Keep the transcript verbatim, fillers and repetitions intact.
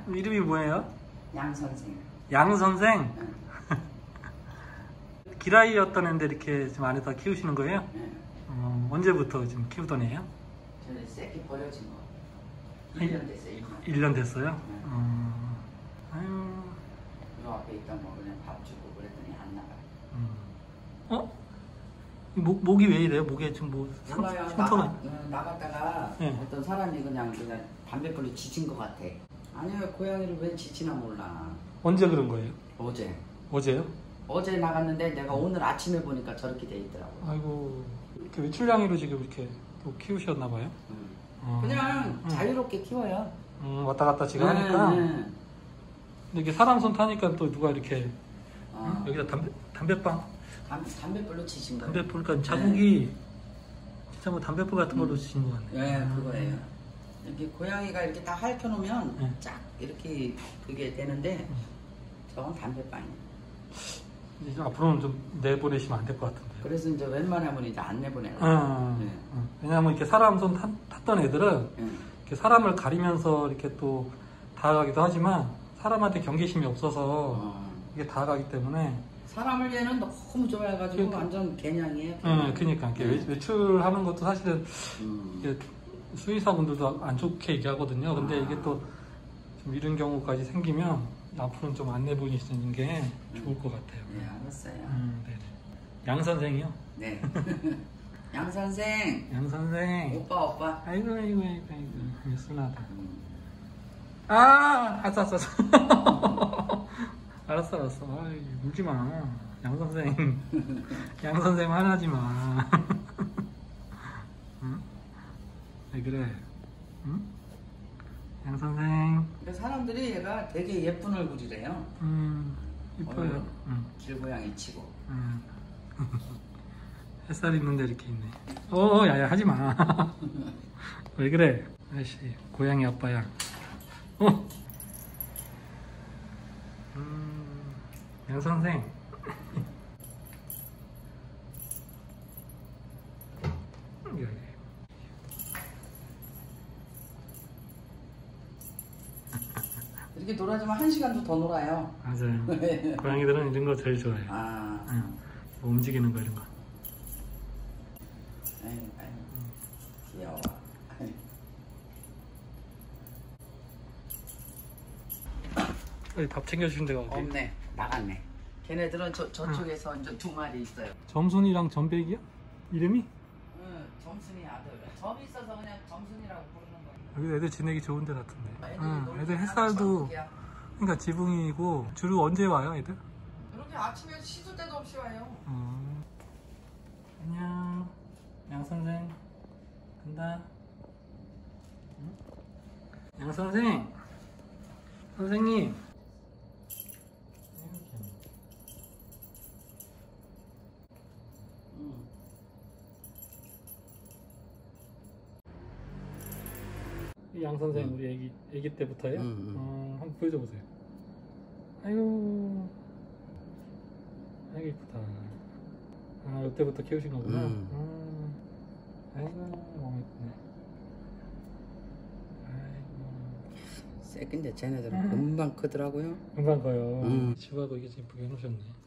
이름이 뭐예요? 양 선생. 양 선생? 응. 기라이였던 애인데 이렇게 지금 안에다 키우시는 거예요? 응. 어, 언제부터 지금 키우던 애예요? 저는 새끼 버려진 거. 일 년 됐어요. 일 년. 일 년 됐어요? 응. 어, 아유. 요 앞에 있던 거 그냥 밥 주고 그랬더니 안 나가요. 음. 어? 목, 목이 왜 이래요? 목에 지금 뭐 몰라요. 상처가 나가, 응, 나갔다가 네. 어떤 사람이 그냥 그냥 담배불로 지친 것 같아. 아니요, 고양이를 왜 지치나 몰라. 언제 그런 거예요? 어제. 어제요? 어제 나갔는데 내가 오늘 아침에 보니까 저렇게 돼 있더라고. 아이고, 이렇게 외출냥이로 지금 이렇게 또 키우셨나 봐요? 응. 어. 그냥 응. 자유롭게 키워요. 음, 왔다 갔다 지금 네, 하니까. 네. 근데 이게 사람 손 타니까 또 누가 이렇게 어. 여기다 담배, 담배빵, 담, 담배불로 지친 거예요. 담배불, 그러니까 자국이 진짜 뭐 담배불 같은 걸로 지신 것 같네요. 네, 그거예요. 이렇게 고양이가 이렇게 다 핥혀놓으면 네. 쫙 이렇게 그게 되는데 저건 담배빵이에요. 이제 좀 앞으로는 좀 내보내시면 안 될 것 같은데. 그래서 이제 웬만하면 이제 안 내보내요. 어, 네. 어. 왜냐하면 이렇게 사람 손 탔, 탔던 애들은 네. 이렇게 사람을 가리면서 이렇게 또 다가가기도 하지만 사람한테 경계심이 없어서 어. 이게 다가가기 때문에. 사람을 얘는 너무 좋아해가지고 그러니까. 완전 개냥이에요. 응, 그러니까 이렇게 네. 외- 외출하는 것도 사실은 음. 이게 수의사분들도 안 좋게 얘기하거든요. 근데 아. 이게 또 좀 이런 경우까지 생기면 앞으로는 좀 안내 보내시는 게 좋을 것 같아요. 네, 알았어요. 음, 네네. 양 선생이요? 네. 양 선생. 양 선생. 오빠 오빠. 아이고 아이고 아이고 아이고 예순하다. 음. 아, 알았어 알았어. 알았어 알았어. 아이, 울지 마. 양 선생. 양 선생 화나지 마. 응? 왜 그래? 응? 양 선생. 근데 사람들이 얘가 되게 예쁜 얼굴이래요. 음, 이뻐요. 어휴. 응. 길고양이 치고. 응. 햇살 있는데 이렇게 있네. 어, 야야 하지 마. 왜 그래? 아이씨, 고양이 아빠야. 어. 음, 양 선생. 이렇게 놀아주면 한 시간도 더 놀아요. 맞아요. 고양이들은 이런 거 제일 좋아해요. 아. 응. 뭐 움직이는 거 이런 거. 아유, 아유. 귀여워. 빨리 밥 챙겨주신 데가 어디? 없네. 나갔네. 걔네들은 저, 저쪽에서 응. 이제 두 마리 있어요. 점순이랑 점백이야? 이름이? 응, 점순이 아들. 점이 있어서 그냥 점순이라고 부르는 거예요. 여기 애들 지내기 좋은 데 같은데. 애들이 응, 놀기 애들 하고 햇살도 천국이야. 그러니까 지붕이고. 주로 언제 와요 애들? 이렇게 아침에 시도 때도 없이 와요. 음. 안녕 양 선생 간다. 응? 양 선생 선생님. 응. 이 양 선생 응. 우리 애기 애기 때부터요? 응, 응. 어, 한번 보여줘 보세요. 아유 아이고 이쁘다. 아 이때부터 키우신 거구나. 응. 음. 아이고 너무 이쁘네. 아이고 새끼인데 쟤네들은 응. 금방 크더라고요. 금방 커요. 응. 집하고 이게 좀 예쁘게 해놓으셨네.